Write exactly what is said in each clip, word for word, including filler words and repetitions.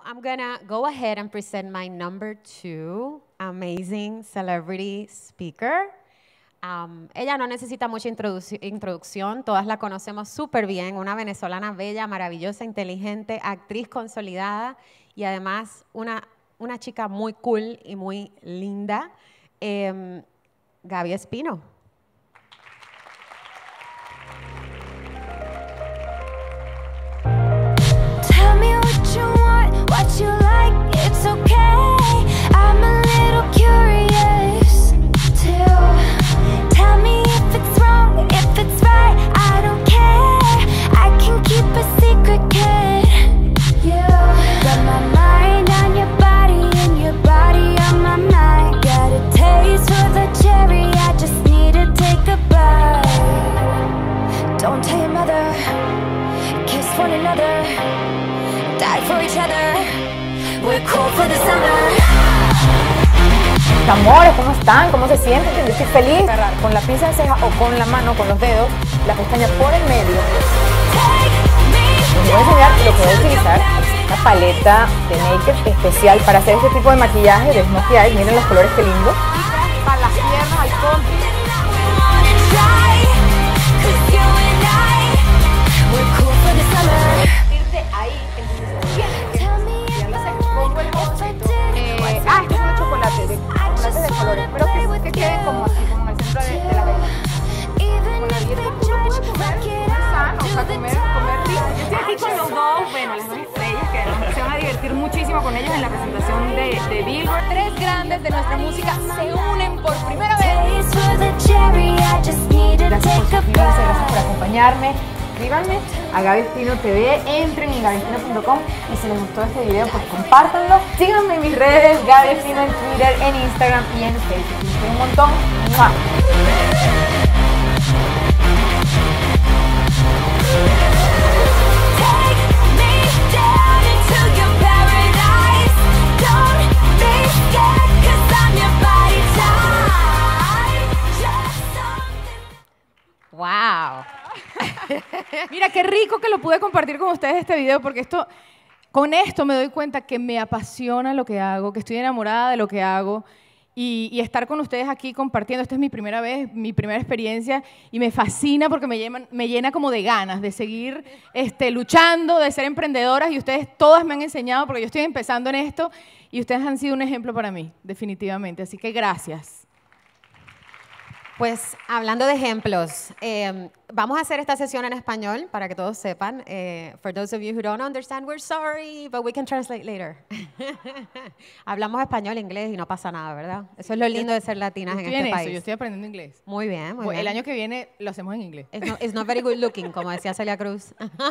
I'm gonna go ahead and present my number two amazing celebrity speaker. Um, ella no necesita mucha introduc introducción, todas la conocemos súper bien, una venezolana bella, maravillosa, inteligente, actriz consolidada y además una, una chica muy cool y muy linda, eh, Gaby Espino. Tell me what you want, what you like, it's okay. I'm a little curious too. Tell me if it's wrong, if it's right, I don't care. I can keep a secret, kid. You got my mind on your body and your body on my mind. Got a taste for the cherry, I just need to take a bite. Don't tell your mother, kiss one another, die for each other. We're cool for the summer. Amores, ¿cómo están? ¿Cómo se sienten? Yo estoy feliz. Agarrar con la pinza de ceja o con la mano, con los dedos, la pestaña por el medio. Les voy a enseñar lo que voy a utilizar. Esta paleta de make-up especial para hacer este tipo de maquillaje, de smokey eyes. Miren los colores, qué lindo. Para las piernas, al fondo. Irte ahí, pongo el bolsito. Eh, ah, este es de chocolate, de chocolate de colores. Espero que, que queden como así, como en el centro de, de la vela. Con la dieta tú lo puedes comer, comer sano, o sea, comer, comer rico. Yo estoy aquí con los dos, bueno, las dos estrellas que se van a divertir muchísimo con ellos en la presentación de, de Billboard. Tres grandes de nuestra música se unen por primera vez. Gracias por suscribirse, gracias por acompañarme. Suscríbanme a Gaby Espino T V, entren en gaby espino punto com y si les gustó este video pues compártanlo. Síganme en mis redes, Gaby Espino en Twitter, en Instagram y en Facebook. Les quiero un montón. ¡Mua! ¡Wow! Mira, qué rico que lo pude compartir con ustedes este video, porque esto, con esto me doy cuenta que me apasiona lo que hago, que estoy enamorada de lo que hago y, y estar con ustedes aquí compartiendo. Esta es mi primera vez, mi primera experiencia y me fascina porque me llena, me llena como de ganas de seguir este, luchando, de ser emprendedoras y ustedes todas me han enseñado porque yo estoy empezando en esto y ustedes han sido un ejemplo para mí, definitivamente. Así que gracias. Pues hablando de ejemplos, eh, vamos a hacer esta sesión en español para que todos sepan. Eh, for those of you who don't understand, we're sorry, but we can translate later. Hablamos español, inglés y no pasa nada, ¿verdad? Eso es lo lindo de ser latinas en este en país. Eso, yo estoy aprendiendo inglés. Muy bien, muy Pues bien. el año que viene lo hacemos en inglés. It's not, it's not very good looking, como decía Celia Cruz.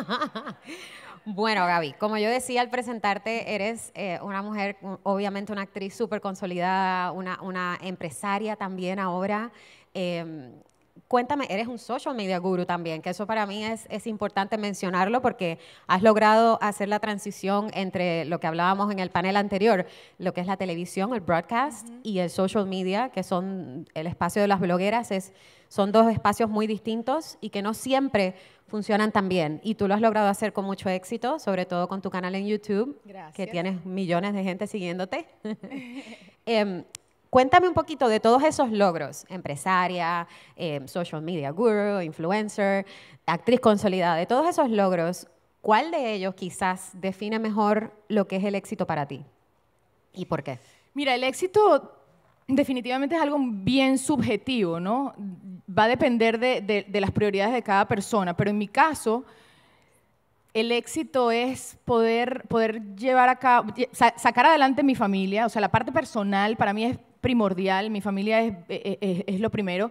Bueno, Gaby, como yo decía al presentarte, eres eh, una mujer, obviamente una actriz súper consolidada, una, una empresaria también ahora. Eh, cuéntame, eres un social media guru también, que eso para mí es, es importante mencionarlo porque has logrado hacer la transición entre lo que hablábamos en el panel anterior, lo que es la televisión, el broadcast, uh-huh, y el social media, que son el espacio de las blogueras, es, son dos espacios muy distintos y que no siempre funcionan tan bien. Y tú lo has logrado hacer con mucho éxito, sobre todo con tu canal en YouTube, Gracias. Que tienes millones de gente siguiéndote. eh, Cuéntame un poquito de todos esos logros, empresaria, eh, social media guru, influencer, actriz consolidada, de todos esos logros, ¿cuál de ellos quizás define mejor lo que es el éxito para ti? ¿Y por qué? Mira, el éxito definitivamente es algo bien subjetivo, ¿no? Va a depender de, de, de las prioridades de cada persona, pero en mi caso, el éxito es poder, poder llevar a cabo, sacar adelante mi familia, o sea, la parte personal para mí es primordial, mi familia es, es, es lo primero,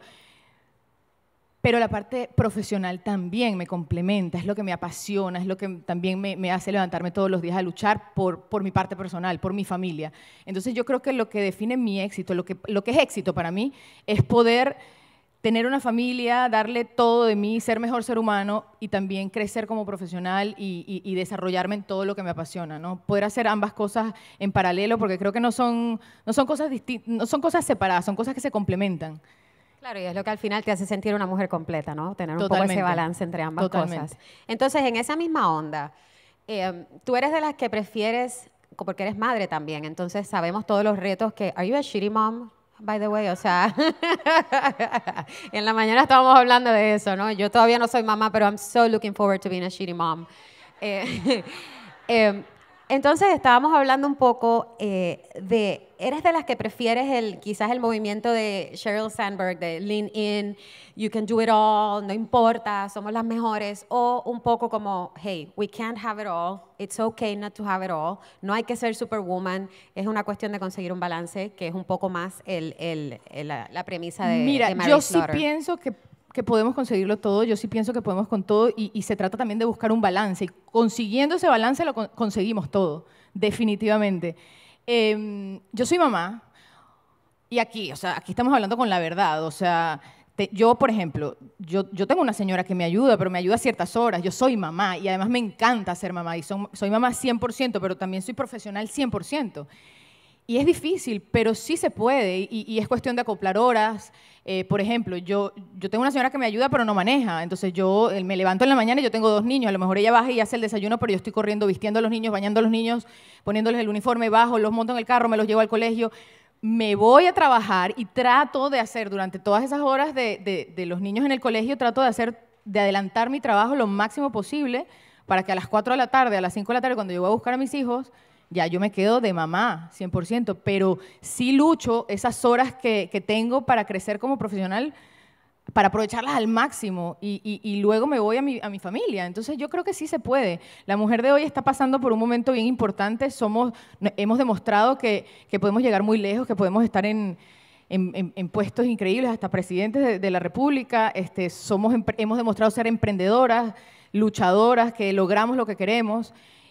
pero la parte profesional también me complementa, es lo que me apasiona, es lo que también me, me hace levantarme todos los días a luchar por, por mi parte personal, por mi familia. Entonces yo creo que lo que define mi éxito, lo que, lo que es éxito para mí, es poder tener una familia, darle todo de mí, ser mejor ser humano y también crecer como profesional y, y, y desarrollarme en todo lo que me apasiona, ¿no? Poder hacer ambas cosas en paralelo porque creo que no son, no son cosas distintas, no son cosas separadas, son cosas que se complementan. Claro, y es lo que al final te hace sentir una mujer completa, ¿no? Tener un Totalmente. poco ese balance entre ambas Totalmente. cosas. Entonces, en esa misma onda, eh, tú eres de las que prefieres porque eres madre también, entonces sabemos todos los retos que... ¿Are you a shitty mom, by the way? O sea, en la mañana estábamos hablando de eso, ¿no? Yo todavía no soy mamá, pero I'm so looking forward to being a shitty mom. Eh, eh, entonces estábamos hablando un poco eh, de... ¿Eres de las que prefieres el, quizás el movimiento de Sheryl Sandberg, de lean in, you can do it all, no importa, somos las mejores? O un poco como, hey, we can't have it all, it's okay not to have it all, no hay que ser superwoman, es una cuestión de conseguir un balance, que es un poco más el, el, el, la, la premisa de, Mira, de Mary yo sí Slaughter. pienso que, que podemos conseguirlo todo, yo sí pienso que podemos con todo y, y se trata también de buscar un balance. Y consiguiendo ese balance lo con, conseguimos todo, definitivamente. Eh, yo soy mamá y aquí, o sea, aquí estamos hablando con la verdad, o sea, te, yo, por ejemplo, yo, yo tengo una señora que me ayuda, pero me ayuda a ciertas horas, yo soy mamá y además me encanta ser mamá y son, soy mamá cien por ciento, pero también soy profesional cien por ciento. Y es difícil, pero sí se puede y, y es cuestión de acoplar horas. Eh, por ejemplo, yo, yo tengo una señora que me ayuda pero no maneja, entonces yo eh, me levanto en la mañana y yo tengo dos niños, a lo mejor ella baja y hace el desayuno, pero yo estoy corriendo, vistiendo a los niños, bañando a los niños, poniéndoles el uniforme, bajo, los monto en el carro, me los llevo al colegio, me voy a trabajar y trato de hacer durante todas esas horas de, de, de los niños en el colegio, trato de hacer, de adelantar mi trabajo lo máximo posible para que a las cuatro de la tarde, a las cinco de la tarde, cuando yo voy a buscar a mis hijos, ya yo me quedo de mamá, cien por ciento, pero sí lucho esas horas que, que tengo para crecer como profesional, para aprovecharlas al máximo y, y, y luego me voy a mi, a mi familia. Entonces yo creo que sí se puede. La mujer de hoy está pasando por un momento bien importante, somos, hemos demostrado que, que podemos llegar muy lejos, que podemos estar en, en, en, en puestos increíbles, hasta presidentes de, de la República, este, somos, hemos demostrado ser emprendedoras, luchadoras, que logramos lo que queremos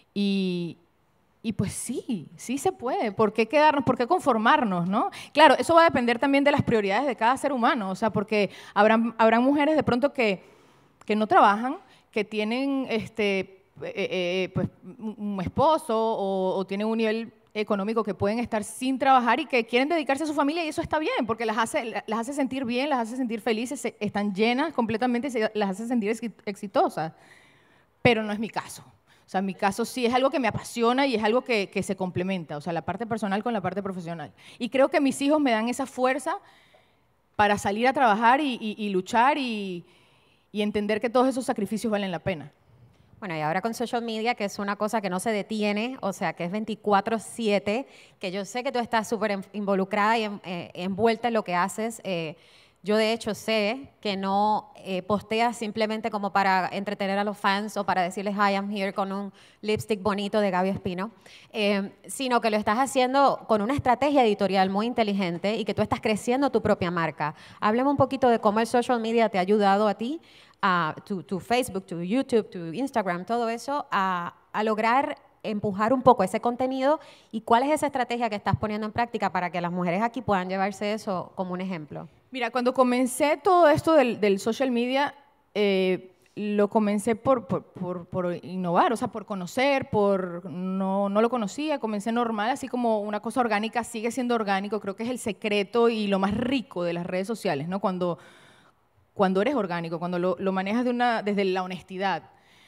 y... Y pues sí, sí se puede. ¿Por qué quedarnos? ¿Por qué conformarnos? ¿No? Claro, eso va a depender también de las prioridades de cada ser humano. O sea, porque habrán, habrán mujeres de pronto que, que no trabajan, que tienen este, eh, eh, pues, un esposo o, o tienen un nivel económico que pueden estar sin trabajar y que quieren dedicarse a su familia y eso está bien, porque las hace, las hace sentir bien, las hace sentir felices, están llenas completamente, las hace sentir exitosas. Pero no es mi caso. O sea, en mi caso sí es algo que me apasiona y es algo que, que se complementa, o sea, la parte personal con la parte profesional. Y creo que mis hijos me dan esa fuerza para salir a trabajar y, y, y luchar y, y entender que todos esos sacrificios valen la pena. Bueno, y ahora con social media, que es una cosa que no se detiene, o sea, que es veinticuatro siete, que yo sé que tú estás súper involucrada y en, eh, envuelta en lo que haces. Eh, Yo, de hecho, sé que no eh, posteas simplemente como para entretener a los fans o para decirles, hi, I'm here con un lipstick bonito de Gaby Espino, eh, sino que lo estás haciendo con una estrategia editorial muy inteligente y que tú estás creciendo tu propia marca. Háblame un poquito de cómo el social media te ha ayudado a ti, a tu, tu Facebook, tu YouTube, tu Instagram, todo eso, a, a lograr empujar un poco ese contenido y cuál es esa estrategia que estás poniendo en práctica para que las mujeres aquí puedan llevarse eso como un ejemplo. Mira, cuando comencé todo esto del, del social media, eh, lo comencé por, por, por, por innovar, o sea, por conocer, por no, no lo conocía, comencé normal, así como una cosa orgánica, sigue siendo orgánico, creo que es el secreto y lo más rico de las redes sociales, ¿no? Cuando, cuando eres orgánico, cuando lo, lo manejas de una, desde la honestidad.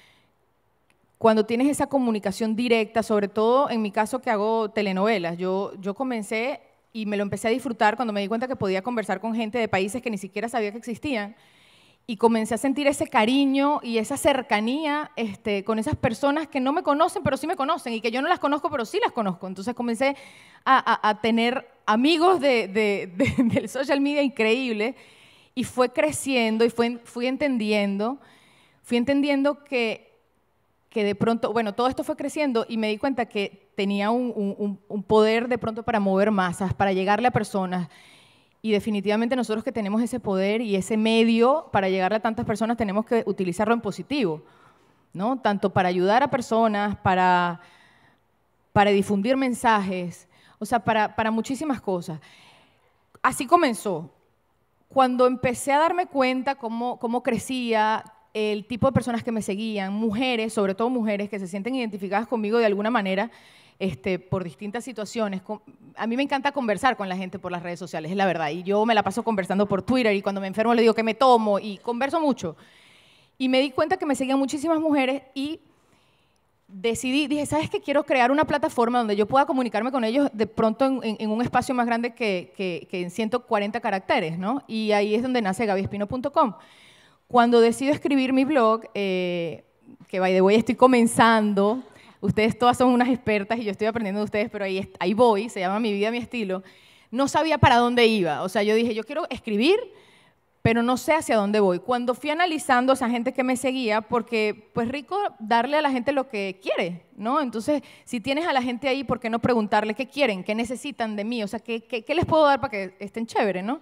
Cuando tienes esa comunicación directa, sobre todo en mi caso que hago telenovelas, yo, yo comencé y me lo empecé a disfrutar cuando me di cuenta que podía conversar con gente de países que ni siquiera sabía que existían y comencé a sentir ese cariño y esa cercanía este, con esas personas que no me conocen, pero sí me conocen y que yo no las conozco, pero sí las conozco. Entonces comencé a, a, a tener amigos de, de, de, del social media increíble y fue creciendo y fue, fui entendiendo, fui entendiendo que que de pronto, bueno, todo esto fue creciendo y me di cuenta que tenía un, un, un poder de pronto para mover masas, para llegarle a personas. Y definitivamente nosotros que tenemos ese poder y ese medio para llegarle a tantas personas tenemos que utilizarlo en positivo, ¿no? Tanto para ayudar a personas, para, para difundir mensajes, o sea, para, para muchísimas cosas. Así comenzó. Cuando empecé a darme cuenta cómo, cómo crecía, el tipo de personas que me seguían, mujeres, sobre todo mujeres que se sienten identificadas conmigo de alguna manera este, por distintas situaciones. A mí me encanta conversar con la gente por las redes sociales, es la verdad. Y yo me la paso conversando por Twitter y cuando me enfermo le digo que me tomo y converso mucho. Y me di cuenta que me seguían muchísimas mujeres y decidí, dije, ¿sabes qué? Quiero crear una plataforma donde yo pueda comunicarme con ellos de pronto en, en, en un espacio más grande que, que, que en ciento cuarenta caracteres, ¿no? Y ahí es donde nace gaby espino punto com. Cuando decido escribir mi blog, eh, que by the way estoy comenzando, ustedes todas son unas expertas y yo estoy aprendiendo de ustedes, pero ahí, ahí voy, se llama Mi Vida, Mi Estilo, no sabía para dónde iba. O sea, yo dije, yo quiero escribir, pero no sé hacia dónde voy. Cuando fui analizando a esa gente que me seguía, porque pues rico darle a la gente lo que quiere, ¿no? Entonces, si tienes a la gente ahí, ¿por qué no preguntarle qué quieren, qué necesitan de mí? O sea, ¿qué, qué, qué les puedo dar para que estén chéveres, ¿no?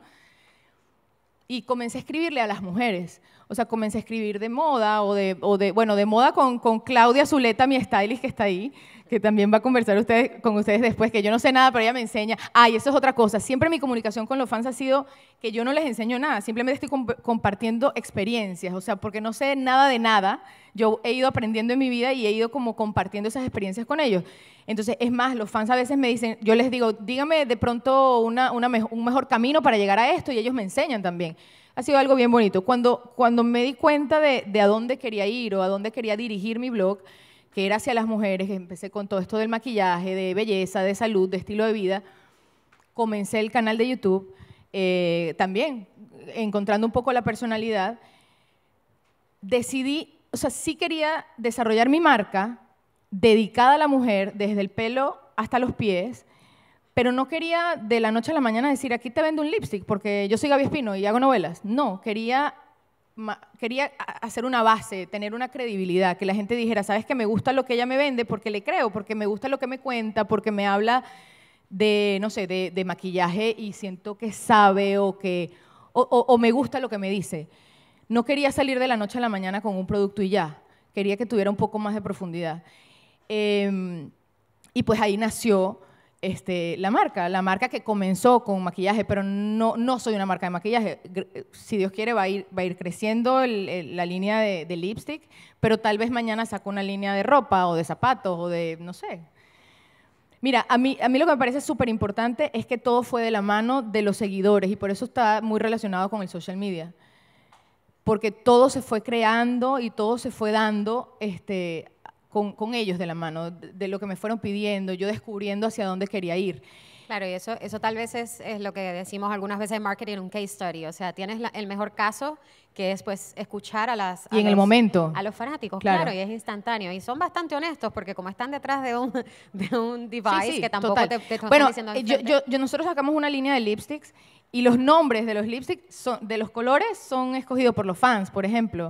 Y comencé a escribirle a las mujeres. O sea, comencé a escribir de moda o de, o de bueno, de moda con, con Claudia Zuleta, mi stylist que está ahí, que también va a conversar ustedes, con ustedes después, que yo no sé nada, pero ella me enseña. Ah, y eso es otra cosa. Siempre mi comunicación con los fans ha sido que yo no les enseño nada, simplemente estoy comp compartiendo experiencias, o sea, porque no sé nada de nada. Yo he ido aprendiendo en mi vida y he ido como compartiendo esas experiencias con ellos. Entonces, es más, los fans a veces me dicen, yo les digo, dígame de pronto una, una me un mejor camino para llegar a esto, y ellos me enseñan también. Ha sido algo bien bonito. Cuando, cuando me di cuenta de, de a dónde quería ir o a dónde quería dirigir mi blog, que era hacia las mujeres, que empecé con todo esto del maquillaje, de belleza, de salud, de estilo de vida, comencé el canal de YouTube, eh, también encontrando un poco la personalidad, decidí, o sea, sí quería desarrollar mi marca dedicada a la mujer, desde el pelo hasta los pies, pero no quería de la noche a la mañana decir, aquí te vendo un lipstick, porque yo soy Gaby Espino y hago novelas. No, quería, quería hacer una base, tener una credibilidad, que la gente dijera, ¿sabes qué? Me gusta lo que ella me vende porque le creo, porque me gusta lo que me cuenta, porque me habla de, no sé, de, de maquillaje y siento que sabe o, que, o, o, o me gusta lo que me dice. No quería salir de la noche a la mañana con un producto y ya. Quería que tuviera un poco más de profundidad. Eh, y pues ahí nació este, la marca, la marca que comenzó con maquillaje, pero no, no soy una marca de maquillaje. Si Dios quiere va a ir, va a ir creciendo el, el, la línea de, de lipstick, pero tal vez mañana saco una línea de ropa o de zapatos o de, no sé. Mira, a mí, a mí lo que me parece súper importante es que todo fue de la mano de los seguidores y por eso está muy relacionado con el social media. Porque todo se fue creando y todo se fue dando este, con, con ellos de la mano, de, de lo que me fueron pidiendo, yo descubriendo hacia dónde quería ir. Claro, y eso, eso tal vez es, es lo que decimos algunas veces en marketing, un case study. O sea, tienes la, el mejor caso, que es pues escuchar a las a y en los, el momento a los fanáticos, claro. claro, y es instantáneo. Y son bastante honestos porque como están detrás de un, de un device sí, sí, que tampoco total. te, te están bueno, diciendo yo, yo, yo, nosotros sacamos una línea de lipsticks y los nombres de los lipsticks, son, de los colores, son escogidos por los fans, por ejemplo.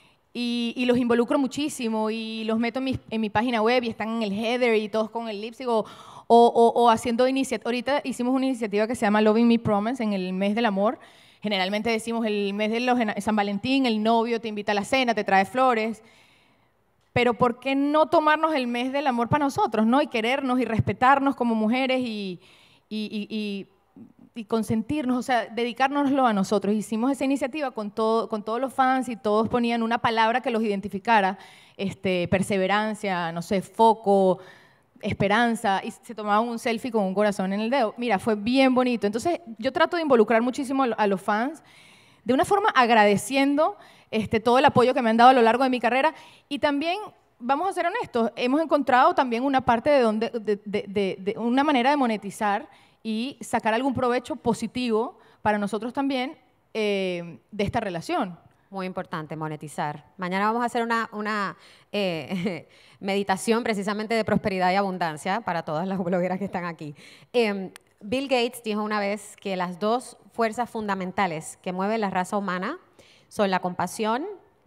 Y, y los involucro muchísimo y los meto en mi, en mi página web y están en el header y todos con el lipstick o, o, o, o haciendo iniciativas. Ahorita hicimos una iniciativa que se llama Loving Me Promise en el mes del amor. Generalmente decimos el mes de los, San Valentín, el novio te invita a la cena, te trae flores. Pero ¿por qué no tomarnos el mes del amor para nosotros, ¿no? Y querernos y respetarnos como mujeres y, y, y, y y consentirnos, o sea, dedicárnoslo a nosotros. Hicimos esa iniciativa con, todo, con todos los fans y todos ponían una palabra que los identificara, este, perseverancia, no sé, foco, esperanza, y se tomaban un selfie con un corazón en el dedo. Mira, fue bien bonito. Entonces, yo trato de involucrar muchísimo a los fans, de una forma agradeciendo este, todo el apoyo que me han dado a lo largo de mi carrera y también, vamos a ser honestos, hemos encontrado también una parte de, donde, de, de, de, de una manera de monetizar y sacar algún provecho positivo para nosotros también eh, de esta relación. Muy importante, monetizar. Mañana vamos a hacer una, una eh, meditación precisamente de prosperidad y abundancia para todas las blogueras que están aquí. Eh, Bill Gates dijo una vez que las dos fuerzas fundamentales que mueven la raza humana son la compasión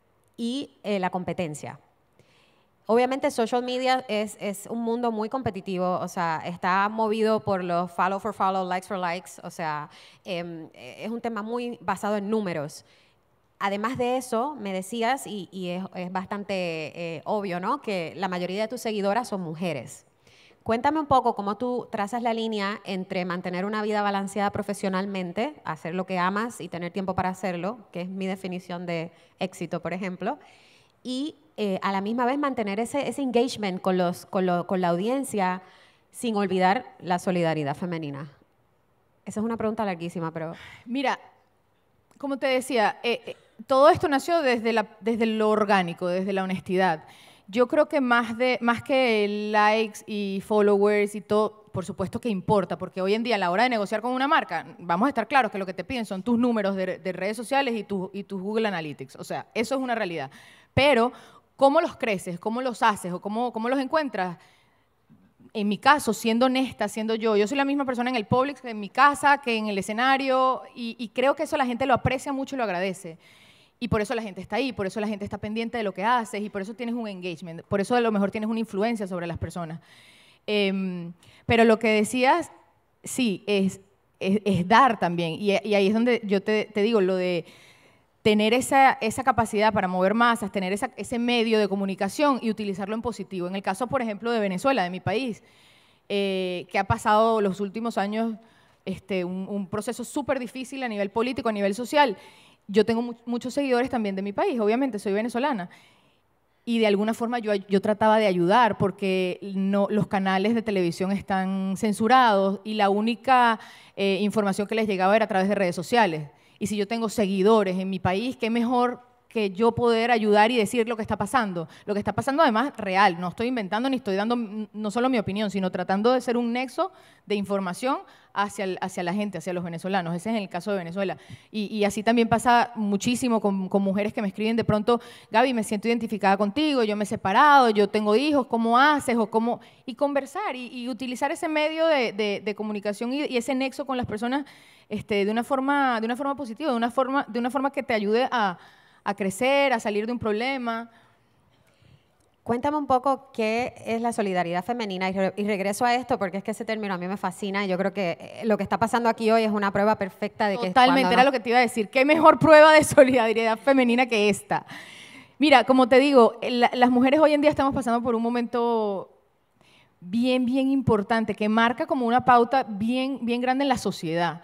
y eh, la competencia. Obviamente, social media es, es un mundo muy competitivo, o sea, está movido por los follow for follow, likes for likes, o sea, eh, es un tema muy basado en números. Además de eso, me decías, y, y es, es bastante eh, obvio, ¿no?, que la mayoría de tus seguidoras son mujeres. Cuéntame un poco cómo tú trazas la línea entre mantener una vida balanceada profesionalmente, hacer lo que amas y tener tiempo para hacerlo, que es mi definición de éxito, por ejemplo, y eh, a la misma vez mantener ese, ese engagement con, los, con, lo, con la audiencia sin olvidar la solidaridad femenina. Esa es una pregunta larguísima, pero... Mira, como te decía, eh, eh, todo esto nació desde, la, desde lo orgánico, desde la honestidad. yo creo que más, de, más que likes y followers y todo, por supuesto que importa, porque hoy en día a la hora de negociar con una marca, vamos a estar claros que lo que te piden son tus números de, de redes sociales y, tu, y tus Google Analytics. O sea, eso es una realidad. Pero, ¿cómo los creces? ¿Cómo los haces? ¿O cómo, cómo los encuentras? En mi caso, siendo honesta, siendo yo, yo soy la misma persona en el Publix que en mi casa, que en el escenario, y, y creo que eso la gente lo aprecia mucho y lo agradece. Y por eso la gente está ahí, por eso la gente está pendiente de lo que haces y por eso tienes un engagement, por eso a lo mejor tienes una influencia sobre las personas. Eh, pero lo que decías, sí, es, es, es dar también. Y, y ahí es donde yo te, te digo, lo de tener esa, esa capacidad para mover masas, tener esa, ese medio de comunicación y utilizarlo en positivo. En el caso, por ejemplo, de Venezuela, de mi país, eh, que ha pasado los últimos años este, un, un proceso súper difícil a nivel político, a nivel social. Yo tengo mu muchos seguidores también de mi país, obviamente, soy venezolana. Y de alguna forma yo, yo trataba de ayudar porque no, los canales de televisión están censurados y la única eh, información que les llegaba era a través de redes sociales. Y si yo tengo seguidores en mi país, qué mejor que yo poder ayudar y decir lo que está pasando. Lo que está pasando además real, no estoy inventando ni estoy dando no solo mi opinión, sino tratando de ser un nexo de información hacia, el, hacia la gente, hacia los venezolanos. Ese es el caso de Venezuela. Y, y así también pasa muchísimo con, con mujeres que me escriben de pronto, Gaby, me siento identificada contigo, yo me he separado, yo tengo hijos, ¿cómo haces? O cómo... Y conversar y, y utilizar ese medio de, de, de comunicación y, y ese nexo con las personas este, de, una forma, de una forma positiva, de una forma, de una forma que te ayude a a crecer, a salir de un problema. Cuéntame un poco qué es la solidaridad femenina y, re y regreso a esto porque es que ese término a mí me fascina y yo creo que lo que está pasando aquí hoy es una prueba perfecta de que totalmente era no... lo que te iba a decir. ¿Qué mejor prueba de solidaridad femenina que esta? Mira, como te digo, la, las mujeres hoy en día estamos pasando por un momento bien, bien importante que marca como una pauta bien, bien grande en la sociedad.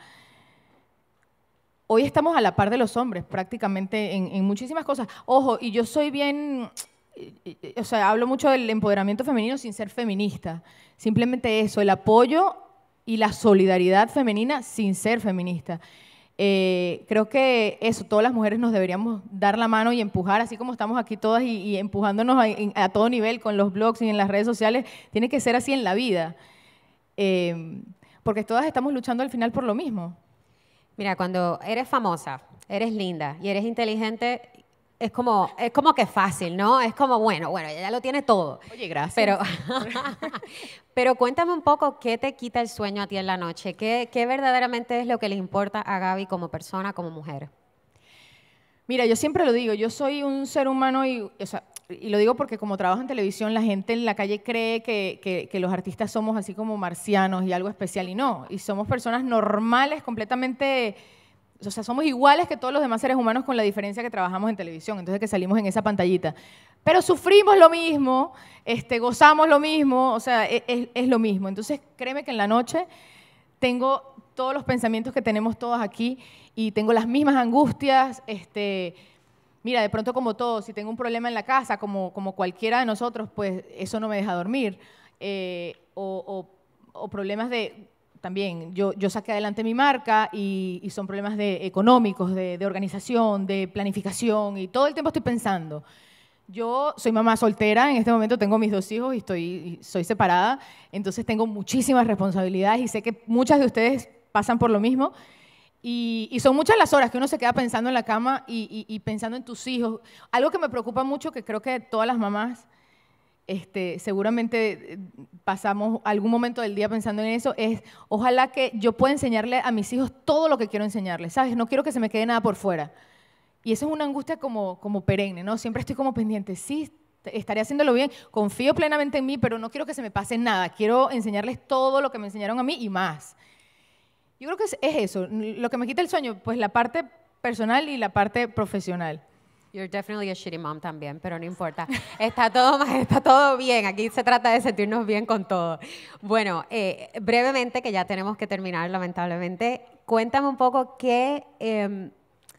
Hoy estamos a la par de los hombres prácticamente en, en muchísimas cosas. Ojo, y yo soy bien, o sea, hablo mucho del empoderamiento femenino sin ser feminista. Simplemente eso, el apoyo y la solidaridad femenina sin ser feminista. Eh, creo que eso, todas las mujeres nos deberíamos dar la mano y empujar, así como estamos aquí todas y, y empujándonos a, a todo nivel con los blogs y en las redes sociales, tiene que ser así en la vida. Eh, porque todas estamos luchando al final por lo mismo. Mira, cuando eres famosa, eres linda y eres inteligente, es como, es como que fácil, ¿no? Es como, bueno, bueno, ella ya lo tiene todo. Oye, gracias. Pero, pero cuéntame un poco qué te quita el sueño a ti en la noche. ¿Qué, qué verdaderamente es lo que le importa a Gaby como persona, como mujer? Mira, yo siempre lo digo, yo soy un ser humano y, o sea, y lo digo porque como trabajo en televisión, la gente en la calle cree que, que, que los artistas somos así como marcianos y algo especial, y no, y somos personas normales, completamente, o sea, somos iguales que todos los demás seres humanos con la diferencia que trabajamos en televisión, entonces que salimos en esa pantallita. Pero sufrimos lo mismo, este, gozamos lo mismo, o sea, es, es, es lo mismo. Entonces, créeme que en la noche tengo todos los pensamientos que tenemos todos aquí y tengo las mismas angustias, este... Mira, de pronto como todo, si tengo un problema en la casa, como, como cualquiera de nosotros, pues eso no me deja dormir. Eh, o, o, o problemas de, también, yo, yo saqué adelante mi marca y, y son problemas de, económicos, de, de organización, de planificación y todo el tiempo estoy pensando. Yo soy mamá soltera, en este momento tengo mis dos hijos y estoy, y soy separada, entonces tengo muchísimas responsabilidades y sé que muchas de ustedes pasan por lo mismo. Y, y son muchas las horas que uno se queda pensando en la cama y, y, y pensando en tus hijos. Algo que me preocupa mucho, que creo que todas las mamás este, seguramente pasamos algún momento del día pensando en eso, es ojalá que yo pueda enseñarle a mis hijos todo lo que quiero enseñarles, ¿sabes? No quiero que se me quede nada por fuera. Y eso es una angustia como, como perenne, ¿no? Siempre estoy como pendiente, sí, estaré haciéndolo bien, confío plenamente en mí, pero no quiero que se me pase nada. Quiero enseñarles todo lo que me enseñaron a mí y más. Yo creo que es, es eso, lo que me quita el sueño, pues la parte personal y la parte profesional. You're definitely a shitty mom también, pero no importa. Está todo, está todo bien, aquí se trata de sentirnos bien con todo. Bueno, eh, brevemente, que ya tenemos que terminar lamentablemente, cuéntame un poco qué, eh,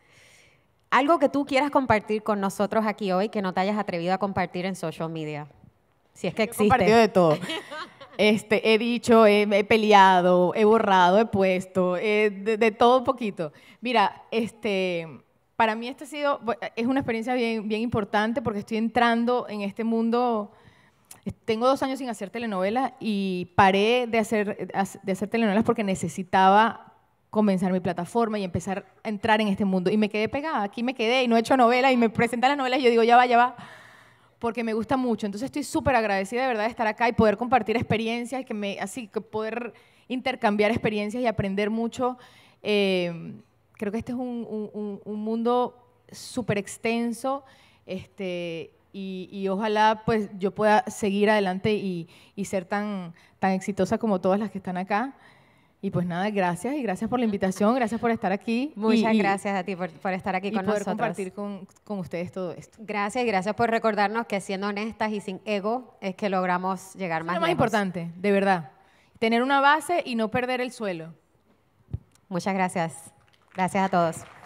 algo que tú quieras compartir con nosotros aquí hoy que no te hayas atrevido a compartir en social media, si es que existe. He compartido de todo. Este, he dicho, he, he peleado, he borrado, he puesto, he, de, de todo un poquito. Mira, este, para mí esta ha sido, es una experiencia bien, bien importante porque estoy entrando en este mundo. Tengo dos años sin hacer telenovelas y paré de hacer, de hacer telenovelas porque necesitaba comenzar mi plataforma y empezar a entrar en este mundo. Y me quedé pegada, aquí me quedé y no he hecho novelas y me presentan las novelas y yo digo, ya va, ya va, porque me gusta mucho. Entonces estoy súper agradecida de verdad de estar acá y poder compartir experiencias, que me, así que poder intercambiar experiencias y aprender mucho. Eh, creo que este es un, un, un mundo súper extenso, este, y, y ojalá pues yo pueda seguir adelante y, y ser tan, tan exitosa como todas las que están acá. Y pues nada, gracias y gracias por la invitación, gracias por estar aquí. Muchas y, gracias a ti por, por estar aquí y con poder nosotros. compartir con, con ustedes todo esto. Gracias y gracias por recordarnos que siendo honestas y sin ego es que logramos llegar más lejos. Es lo más importante, de verdad. Tener una base y no perder el suelo. Muchas gracias. Gracias a todos.